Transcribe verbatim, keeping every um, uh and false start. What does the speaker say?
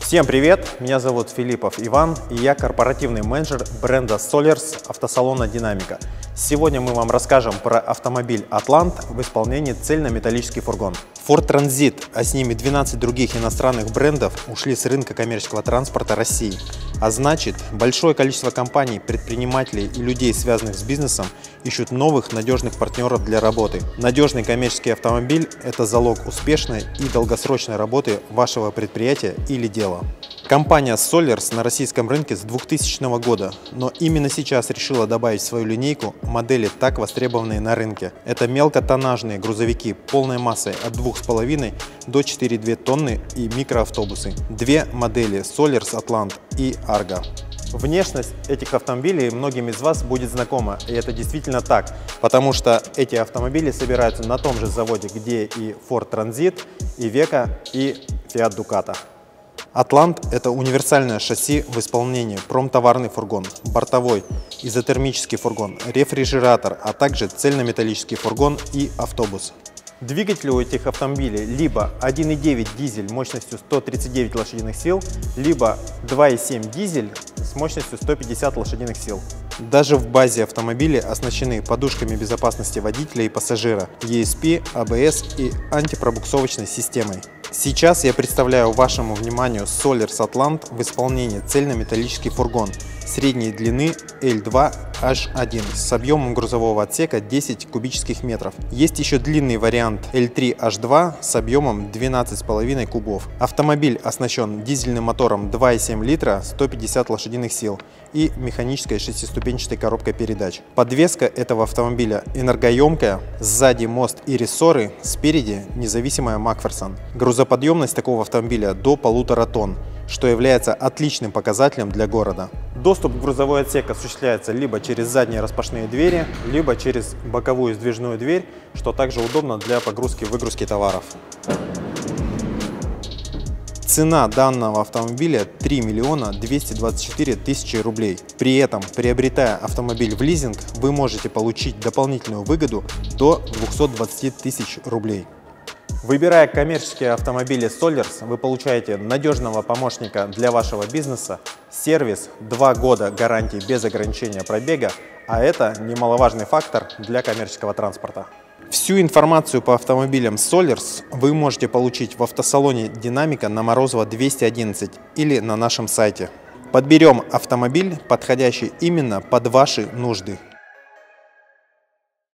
Всем привет! Меня зовут Филиппов Иван, и я корпоративный менеджер бренда Solers автосалона Динамика. Сегодня мы вам расскажем про автомобиль Атлант в исполнении цельнометаллический фургон. Ford Transit, а с ними двенадцать других иностранных брендов ушли с рынка коммерческого транспорта России. А значит, большое количество компаний, предпринимателей и людей, связанных с бизнесом, ищут новых надежных партнеров для работы. Надежный коммерческий автомобиль – это залог успешной и долгосрочной работы вашего предприятия или дела. Компания Solers на российском рынке с двухтысячного года, но именно сейчас решила добавить в свою линейку модели, так востребованные на рынке. Это мелкотоннажные грузовики полной массой от двух с половиной до четырёх целых двух десятых тонны и микроавтобусы. Две модели Solers Atlant и Argo. Внешность этих автомобилей многим из вас будет знакома, и это действительно так, потому что эти автомобили собираются на том же заводе, где и Ford Transit, и Iveco, и Fiat Ducato. Атлант – это универсальное шасси в исполнении, промтоварный фургон, бортовой, изотермический фургон, рефрижератор, а также цельнометаллический фургон и автобус. Двигатель у этих автомобилей либо один и девять дизель мощностью сто тридцать девять лошадиных сил, либо два и семь дизель с мощностью сто пятьдесят лошадиных сил. Даже в базе автомобиля оснащены подушками безопасности водителя и пассажира, и эс пи, а бэ эс и антипробуксовочной системой. Сейчас я представляю вашему вниманию Solers Atlant в исполнении цельнометаллический фургон средней длины эл два аш один с объемом грузового отсека десять кубических метров. Есть еще длинный вариант эл три аш два с объемом двенадцать с половиной кубов. Автомобиль оснащен дизельным мотором два и семь литра, сто пятьдесят лошадиных сил и механической шестиступенчатой коробкой передач. Подвеска этого автомобиля энергоемкая, сзади мост и рессоры, спереди независимая Макферсон. Грузоподъемность такого автомобиля до полутора тонн, что является отличным показателем для города. Доступ в грузовой отсек осуществляется либо через задние распашные двери, либо через боковую сдвижную дверь, что также удобно для погрузки и выгрузки товаров. Цена данного автомобиля три миллиона двести двадцать четыре тысячи рублей. При этом, приобретая автомобиль в лизинг, вы можете получить дополнительную выгоду до двухсот двадцати тысяч рублей. Выбирая коммерческие автомобили Solers, вы получаете надежного помощника для вашего бизнеса, сервис, два года гарантии без ограничения пробега, а это немаловажный фактор для коммерческого транспорта. Всю информацию по автомобилям Solers вы можете получить в автосалоне Динамика на Морозова двести одиннадцать или на нашем сайте. Подберем автомобиль, подходящий именно под ваши нужды.